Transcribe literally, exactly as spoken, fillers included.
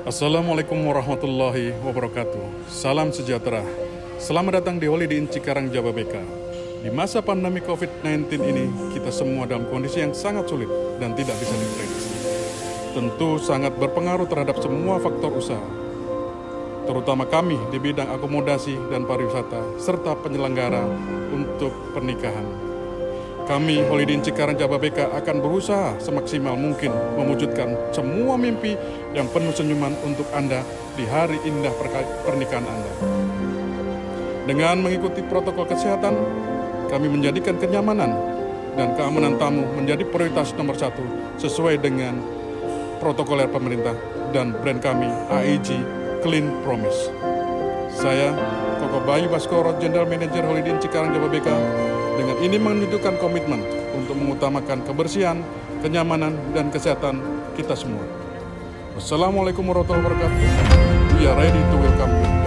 Assalamualaikum warahmatullahi wabarakatuh. Salam sejahtera. Selamat datang di Holiday Inn Cikarang Jababeka. Di masa pandemi covid sembilan belas ini, kita semua dalam kondisi yang sangat sulit dan tidak bisa diprediksi. Tentu sangat berpengaruh terhadap semua faktor usaha, terutama kami di bidang akomodasi dan pariwisata, serta penyelenggara untuk pernikahan. Kami, Holiday Inn Cikarang Jababeka, akan berusaha semaksimal mungkin mewujudkan semua mimpi yang penuh senyuman untuk Anda di hari indah pernikahan Anda. Dengan mengikuti protokol kesehatan, kami menjadikan kenyamanan dan keamanan tamu menjadi prioritas nomor satu sesuai dengan protokoler pemerintah dan brand kami, A I G Clean Promise. Saya, Koko Bayu Baskoro, General Manager Holiday Inn Cikarang Jababeka, dengan ini menunjukkan komitmen untuk mengutamakan kebersihan, kenyamanan, dan kesehatan kita semua. Wassalamualaikum warahmatullahi wabarakatuh. We are ready to welcome you.